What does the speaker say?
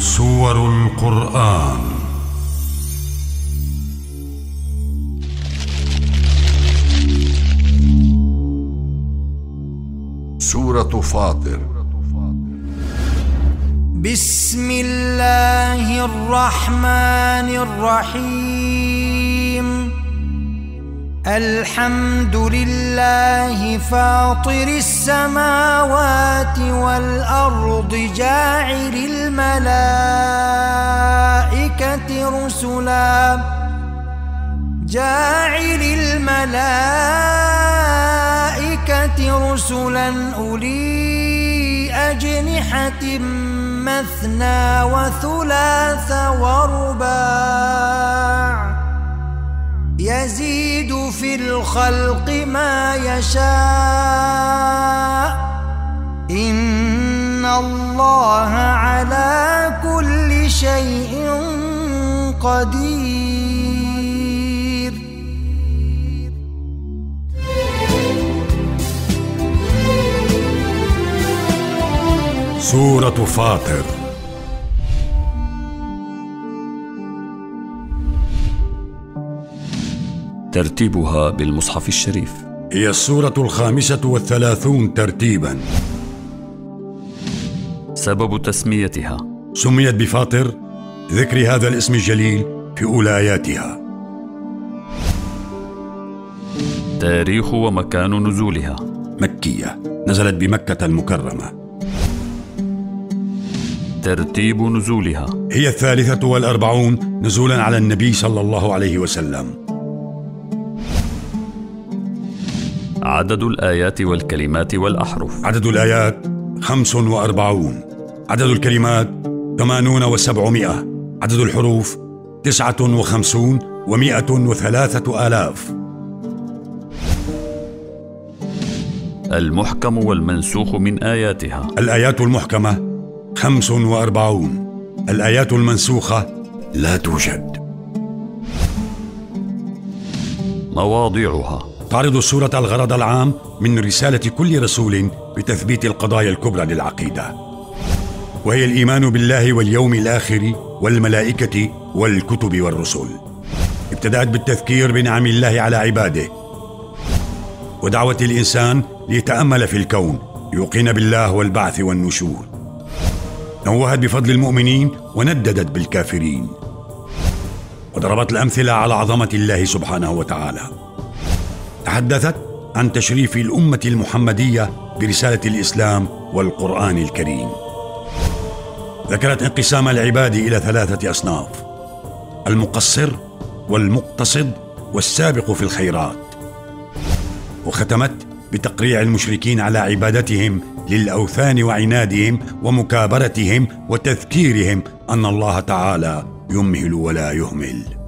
سور القرآن. سورة فاطر. بسم الله الرحمن الرحيم. الحمد لله فاطر السماوات والأرض جاعل الملائكة رسلا أولي أجنحة مثنى وثلاث ورباع يزيد في الخلق ما يشاء إن الله على كل شيء قدير. سورة فاطر. ترتيبها بالمصحف الشريف. هي السورة 35 ترتيبا. سبب تسميتها: سميت بفاطر ذكر هذا الاسم الجليل في أولى آياتها. تاريخ ومكان نزولها: مكية، نزلت بمكة المكرمة. ترتيب نزولها: هي 43 نزولا على النبي صلى الله عليه وسلم. عدد الآيات والكلمات والأحرف: عدد الآيات 45، عدد الكلمات 80 و700، عدد الحروف 59 و103,000. المحكم والمنسوخ من آياتها: الآيات المحكمة 45، الآيات المنسوخة لا توجد. مواضيعها: تعرض السورة الغرض العام من رسالة كل رسول بتثبيت القضايا الكبرى للعقيدة، وهي الإيمان بالله واليوم الآخر والملائكة والكتب والرسل. ابتدأت بالتذكير بنعم الله على عباده ودعوة الإنسان ليتأمل في الكون، يوقن بالله والبعث والنشور. نوهت بفضل المؤمنين ونددت بالكافرين، وضربت الأمثلة على عظمة الله سبحانه وتعالى. تحدثت عن تشريف الأمة المحمدية برسالة الإسلام والقرآن الكريم. ذكرت انقسام العباد إلى 3 أصناف: المقصر والمقتصد والسابق في الخيرات. وختمت بتقريع المشركين على عبادتهم للأوثان وعنادهم ومكابرتهم وتذكيرهم أن الله تعالى يمهل ولا يهمل.